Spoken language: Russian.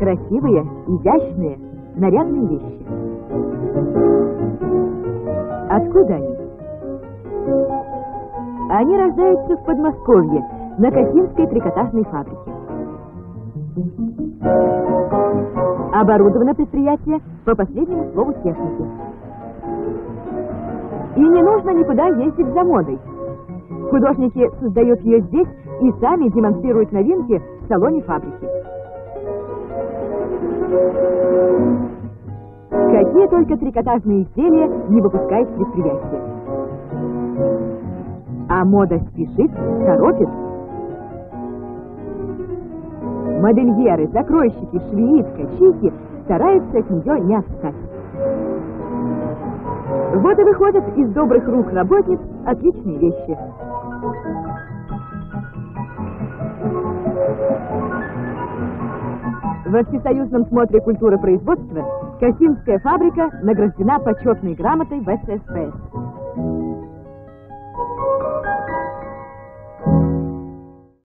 Красивые, изящные, нарядные вещи. Откуда они? Они рождаются в Подмосковье, на Косинской трикотажной фабрике. Оборудовано предприятие по последнему слову техники. И не нужно никуда ездить за модой. Художники создают ее здесь и сами демонстрируют новинки в салоне фабрики. Какие только трикотажные изделия не выпускает предприятие. А мода спешит, торопит. Модельеры, закройщики, швеи, ткачихи стараются от нее не отстать. Вот и выходят из добрых рук работниц отличные вещи. Во всесоюзном смотре культуры производства Косинская фабрика награждена почетной грамотой ВССПС.